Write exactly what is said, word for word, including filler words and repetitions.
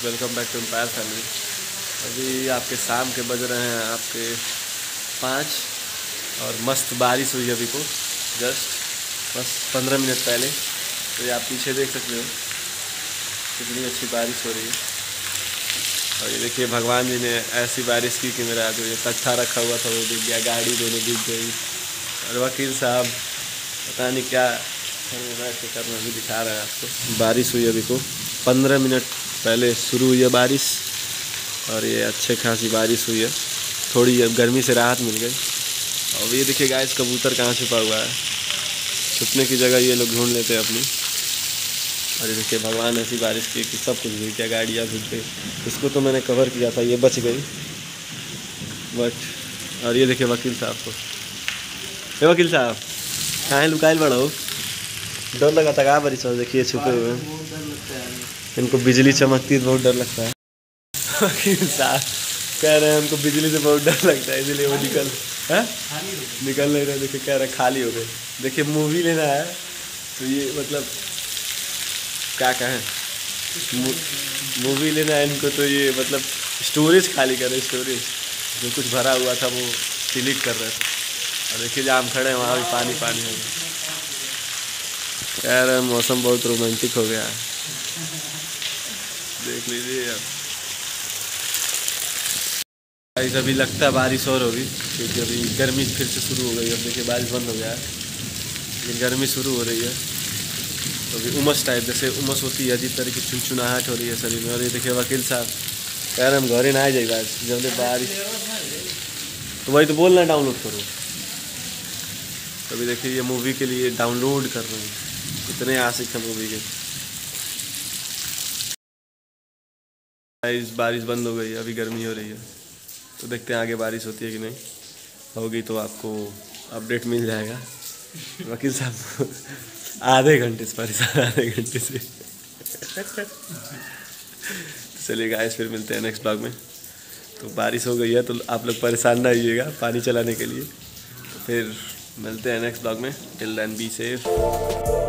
Welcome back to empire family. अभी आपके शाम के बज रहे हैं आपके पाँच और मस्त बारिश हुई अभी को जस्ट बस पंद्रह मिनट पहले। तो ये आप पीछे देख सकते हो कितनी अच्छी बारिश हो रही है। और ये देखिए भगवान जी ने ऐसी बारिश की कि मेरा जो ये तख्ता रखा हुआ था वो दिख गया, गाड़ी दोनों दिख गई। और वकील साहब पता नहीं क्या करना भी दिखा रहे हैं आपको। बारिश हुई अभी को पंद्रह मिनट पहले शुरू हुई है बारिश और ये अच्छे खासी बारिश हुई है, थोड़ी गर्मी से राहत मिल गई। और ये देखिए गाइस कबूतर कहाँ छुपा हुआ है, छुपने की जगह ये लोग ढूंढ लेते हैं अपनी। और ये देखिए भगवान ऐसी बारिश की कि सब कुछ भीग गया, गाड़ियाँ भीग गई। इसको तो मैंने कवर किया था, ये बच गई बट। और ये देखिए वकील साहब को, ये वकील साहब कहाँ लुकाइल बड़ा हो, डर लगा था कहाँ बारिश। देखिए छुपे हुए हैं, इनको बिजली चमकती है तो बहुत डर लगता है। वकील साहब कह रहे हैं हमको बिजली से बहुत डर लगता है इसलिए वो निकल है निकल नहीं रहे। देखिए कह रहे हैं खाली हो गए। देखिए मूवी लेना है तो ये मतलब क्या कहें, मूवी लेना है इनको तो ये मतलब स्टोरेज खाली कर रहे, स्टोरेज जो कुछ भरा हुआ था वो डिलीट कर रहे थे। और देखिए जहाँ हम खड़े हैं वहाँ भी पानी पानी हो गया। कह रहे हैं मौसम बहुत रोमांटिक हो गया है, देख लीजिए अब। अभी लगता है बारिश और होगी क्योंकि अभी गर्मी फिर से शुरू हो गई। अब देखिए बारिश बंद हो गया है लेकिन गर्मी शुरू हो रही है। तो अभी उमस टाइप जैसे उमस होती है, अजीब तरह की चुनचुनाहट हो रही है शरीर में। और ये देखिए वकील साहब कह रहे हम घर ही ना आ जाए बारिश जब बारिश, तो वही तो बोलना डाउनलोड करो। तो अभी देखिए ये मूवी के लिए डाउनलोड कर रहे हैं, इतने आशिक हैं मूवी के। बारिश बंद हो गई, अभी गर्मी हो रही है। तो देखते हैं आगे बारिश होती है कि नहीं, होगी तो आपको अपडेट मिल जाएगा। वकील साहब आधे घंटे से परेशान, आधे घंटे से। चलिए गाइस फिर मिलते हैं नेक्स्ट ब्लॉग में। तो बारिश हो गई है तो आप लोग परेशान ना होइएगा पानी चलाने के लिए। तो फिर मिलते हैं नेक्स्ट ब्लॉग में। Till then be safe.